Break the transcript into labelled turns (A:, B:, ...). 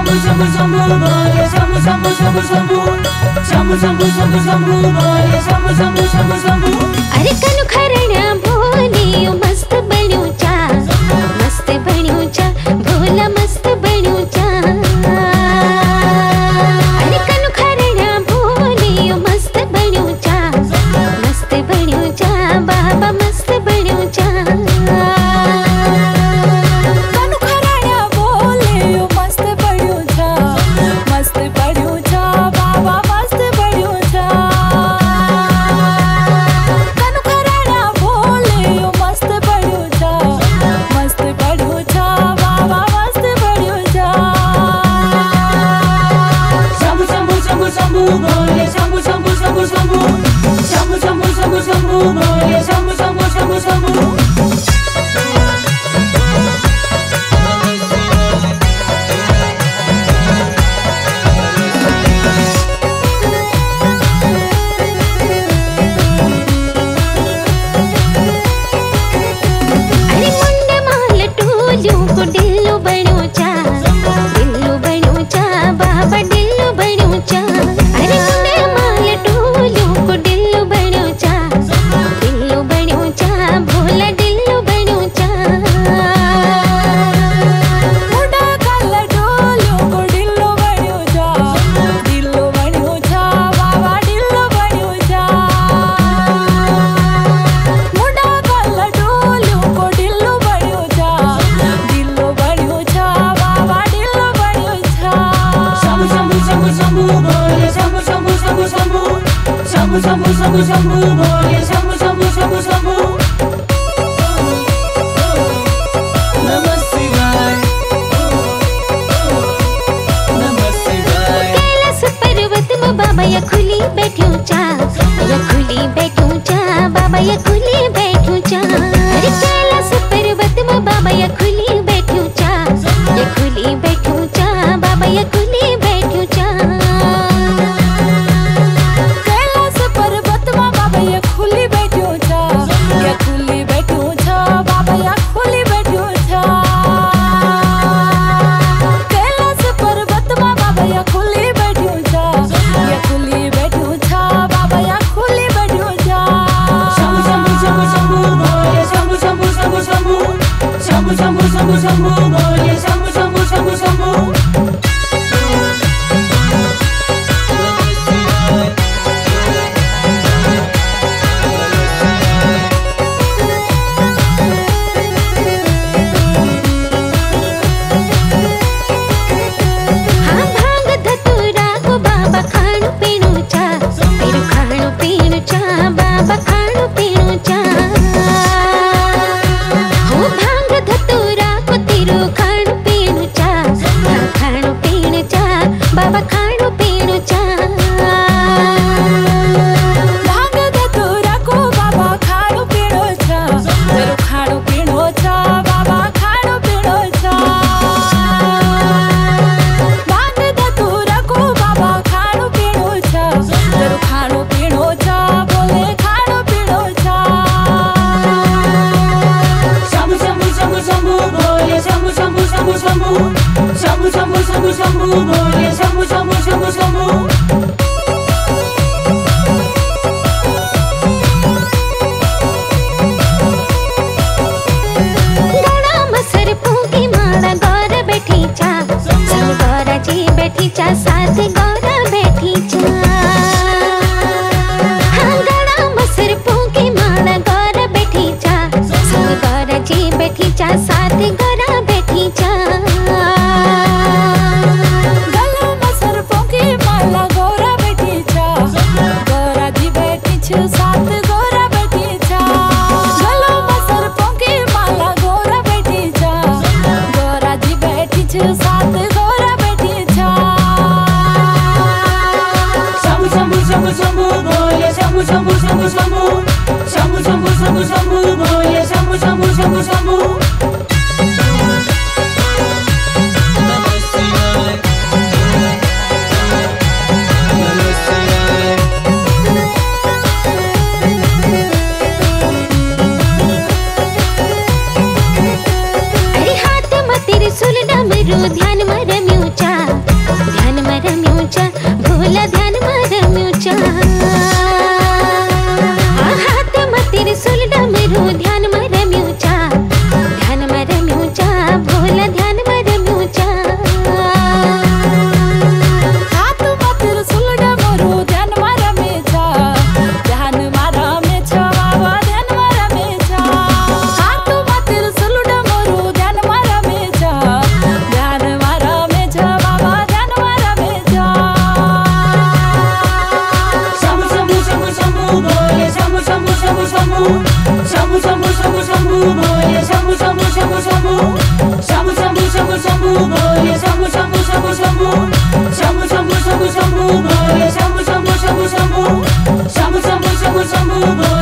A: शंभु शंभु बोले शंभु शंभु शंभु शंभु शंभु शंभु शंभु शंभु बोले शंभु शंभु शंभु शंभु।
B: अरे कनु खरणा भोले मस्त बन्यो चा, मस्त बन्यो चा भोला मस्त बन्यो चा। अरे कनु खरणा भोले मस्त बन्यो चा, मस्त बन्यो चा बाबा मस्त बन्यो चा।
A: शंभु शंभु शंभु बोले शंभु शंभु शंभु शंभु। नमः शिवाय नमः शिवाय।
B: कैलाश पर्वत में बाबा या खुली बैठो चा, या खुली बैठो चा बाबा या खुली बैठो चा। अरे कैलाश पर्वत में बाबा या खुली बैठो चा, या खुली बैठो चा बाबा या खुली बैठो चा।
A: शंभु शंभु शंभु बोले शंभु शंभु शंभु शंभु।
B: हाँ भांग धतूरा को बाबा खाणो पीणो चा, तेरू खाणो पीणो चा बाबा खाणो पीणो चा। खाणो पीणो चा, खाणो पीणो चा बाबा खाणो पीणो चा।
C: भांग धतूरा को बाबा खाणो पीणो चा, तेरो खाणो पीणो चा बाबा खाणो पीणो चा। भांग धतूरा को बाबा खाणो पीणो चा, तेरो खाणो पीणो चा बोले खाणो पीणो चा।
A: शंभु शंभु शंभु शंभु बोले शंभु शंभु शंभु शंभु शंभु शंभु शंभु शंभु बोले शंभु शंभु शंभु शंभु।
B: गड़ा मसर फूकी माड़ा गौर बैठी चा, संग गौरा जी बैठी चा साथ गौरा बैठी चा। हाँ गड़ा मसर फूकी माड़ा गौर बैठी चा, संग गौरा जी बैठी चा साथ गौरा बैठी चा।
C: गला मसर फूकी माला गौरा बैठी चा, गौरा जी बैठी छु साथ गौरा बैठी चा। गला मसर फूकी माला गौरा बैठी चा, गौरा जी बैठी छु साथ गौरा बैठी चा।
A: शंभु शंभु शंभु शंभु बोले शंभु शंभु शंभु शंभु शंभु शंभु शंभु शंभु बोले शंभु शंभु शंभु शंभु। नमः शिवाय नमः शिवाय।
B: अरे हाथ में त्रिशूल डमरू ध्यान में रम्यो चा,
A: शंभु बोले शंभु शंभु शंभु शंभु शंभु शंभु शंभु शंभु बोले शंभु शंभु शंभु शंभु शंभु शंभु शंभु शंभु बोले